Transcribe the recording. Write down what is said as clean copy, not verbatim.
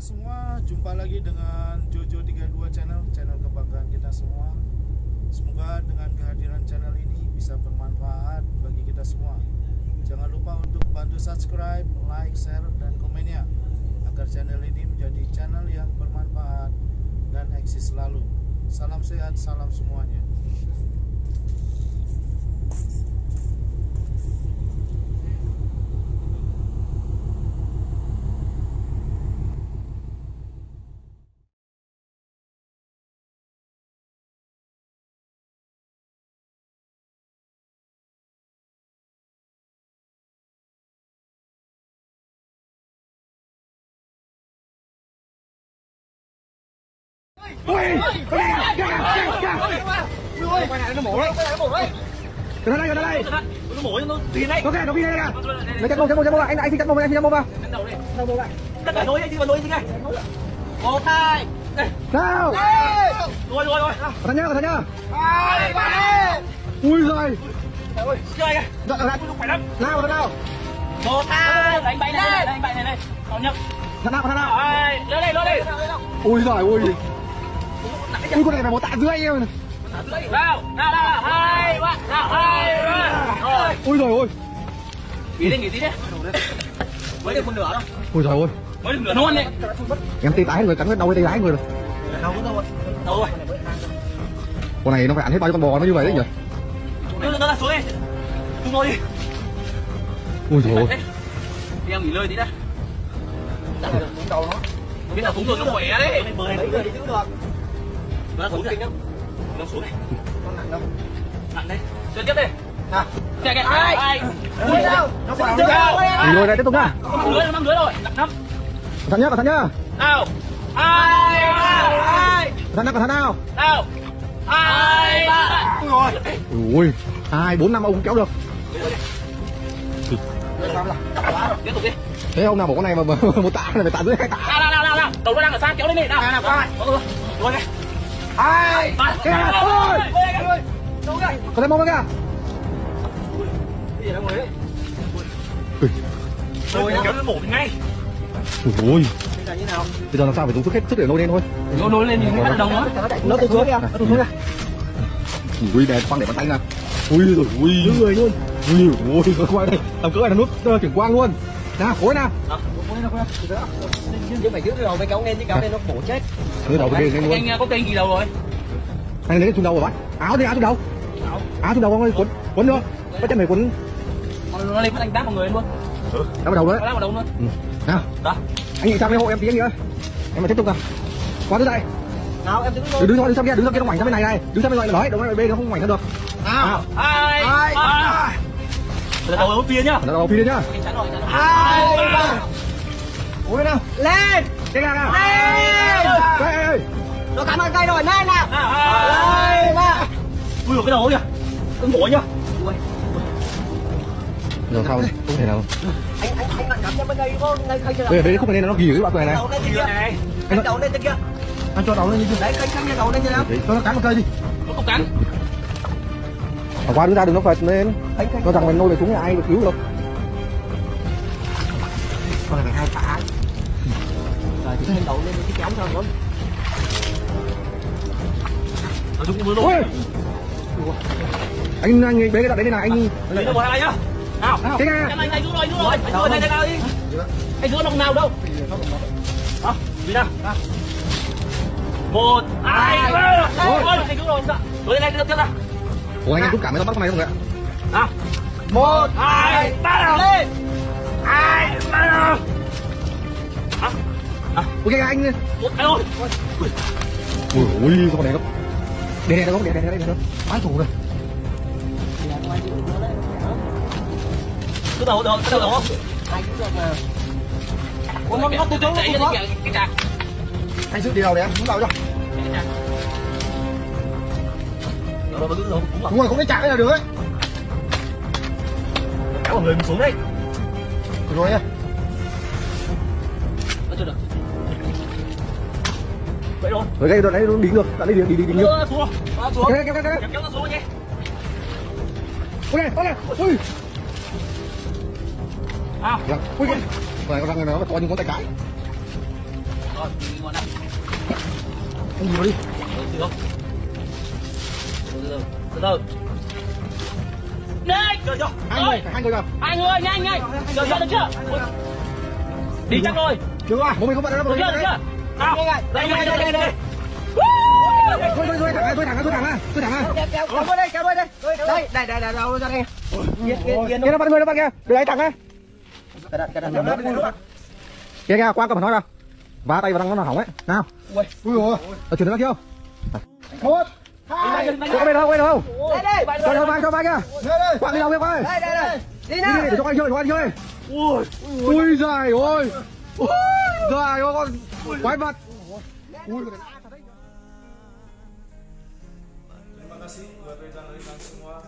semua, jumpa lagi dengan Jojo 32 channel kebanggaan kita semua. Semoga dengan kehadiran channel ini bisa bermanfaat bagi kita semua. Jangan lupa untuk bantu subscribe, like, share, dan komennya agar channel ini menjadi channel yang bermanfaat dan eksis selalu. Salam sehat, salam semuanya. Ui, quay lại nó mổ đấy. Gần đây. Nó mổ cho nó tiền đấy. Ok, nó phi đây kìa. Lấy cắt mông lại. Anh xin cắt mông vào. Cắt đầu lại. Tất cả nối đi vào nối đi ngay. 1, 2. Nào. Rồi. Thằng nhá. 2, 3. Ui giời. Ôi, chơi kìa. Giật lại cũng khỏe lắm. Nào. 1, 2. Đánh bay này. Còn nhấc. Thằng nào. Lên đây. Ui giời ơi. Ui con này phải một tạ rưỡi em. Nào, 2, 3. Nào, 2, 3. Rồi. Ui giời ơi. Nghỉ tí đi. Mới được một nửa đâu. Ui giời ơi. Mới được nửa luôn đấy. Em tay tái người cắn hết đau tay tái người rồi. Đâu rồi. Con này nó phải ăn hết bao nhiêu con bò nó như vậy đấy nhỉ? Nó ra xuống đi. Tung thôi đi. Ui giời ơi. Em nghỉ ngơi tí đã. Đầu nó. Biết là túng rồi nó khỏe đấy. Bơi này đi chứ được. Nó xuống này. Nó xuống này. Con nặng đâu? Nặng đây. Chơi tiếp đi. Nào. Chạy. 2. Ui đâu? Nó vào đâu? Rồi đây tiếp tục nhá. Năm lưới rồi. Nặng. Thằng nhá. Nào. 2, 3. Thằng nào? Nào. 2, 3. Ui rồi. Ui. 2, 4, 5 ông kéo được. Tiếp tục đi. Thế ông nào bảo con này mà một tạ này phải tạ dưới 2 tạ. Nào. Đầu nó đang ở xa kéo lên đi. Nào. Rồi này. 2, 3. Ôi. Có thấy mông không kìa? Cái gì đâu rồi đấy. Rồi kéo nó mổ mình ngay. Ui. Bây giờ như nào? Bây giờ làm sao phải dùng sức hết sức để nôi lên thôi. Nôi lên thì không bắt đầu nữa. Nó tụt xuống kìa. Ui, đè quăng để bàn tay nè. Ui rồi, ui. Người luôn. Ui, quay đây. Tầm cỡ này là nút chuyển quang luôn. Nào, khối nào. Chứ phải giữ cái đầu với kéo lên chứ kéo lên nó bổ chết. Cái đầu bên lên luôn. Anh có kênh gì đâu rồi? Anh lấy cái chung đầu rồi bác. Áo chung đầu. Áo chung đầu con ơi, quấn luôn. Có chân phải quấn. Nó lên phát anh đáp vào người luôn. Đáp vào đầu đấy. Đáp vào đầu luôn. Nào. Đó. Anh nghĩ sao cái hộ em tí anh nghĩ ơi. Em mà tiếp tục nào. Qua tới đây. Nào em đứng sang kia nó ngoảnh sang bên này. Đứng sang bên này nói, đầu bên nó không ngoảnh ra được. Nào. 2, 3. Là đầu phi nhá. Đầu phi nhá. 2, 3. Ui nào. Lên. Cái nào. Lên. Ê. Nó cắm vào cây rồi, lên nào. 2, 3. Ui cái đầu kìa. Cưng bổ nhá. Rồi sao đây? Không thể nào. Anh cắm cho bên đây có ngay khay chưa? Đây khúc này nó gỉ cái bạn này. Anh đầu lên trên kia. Anh cho đầu lên đi. Đấy khay đầu lên như nào? Cho nó cắn vào cây đi. Nó không cắn. Qua đứng ra đừng nó phật lên. Nó rằng mình nôi về xuống nhà ai được cứu được. Con này phải 2 tạ. Rồi thì đầu lên cái kéo sao luôn. Anh bế cái đặt đấy này anh. Lấy một hai nhá. Nào. Cái này. Anh xuống rồi. Anh xuống nào đi. Anh xuống lòng nào đâu. Đó, đi nào. 1, 2, 3. Ôi, anh xuống rồi. Rồi lên tiếp ra. Ủa anh rút cả mấy tấm bắt con này không vậy? Nào. 1, 2, 3 lên. 2, 3. Ok anh. Ôi. Ui con này nó. Để đâu. Bán thủ rồi. Cứ đầu không? Anh cũng được mà. Ủa nó tôi chạy cái chạc. Anh sức đi đầu đấy, xuống đầu cho. Đúng rồi, không cái chạc này là được ấy. Kéo người xuống đây. Được rồi nha. Nó chưa được. Vậy rồi. Rồi cái đoạn đấy nó đi được, đoạn đấy đi được. Xuống. Kéo nó xuống nhé. Ok. Ui. Ui. Con này con răng này nó to như con tay cái. Rồi, đi ngon này. Anh gì đi. Từ không? Từ từ. Đây, rồi chưa? Hai người kìa. Hai người nhanh nhanh. Được chưa? Được chưa? Đi chắc rồi. Chưa à? Một mình không bận đâu. Được chưa? Được chưa? Nào. Đây đây đây. Thôi thẳng á. Kéo đuôi đây. Đây đâu ra đây. Kia nó bắt người nó bắt kìa. Đưa ấy thẳng á. Kìa qua cầm nói nào. Vá tay vào răng nó hỏng ấy. Nào. Ui rồi. Chuyển nó kia không? 1 2 có bên đâu không? Đây. Cho vai kìa. Quạng đi đâu kia coi. Đây. Đi nào. Đi để cho anh chơi. Ui giời ơi. Giời ơi con quái vật. Terima kasih buat rekan-rekan semua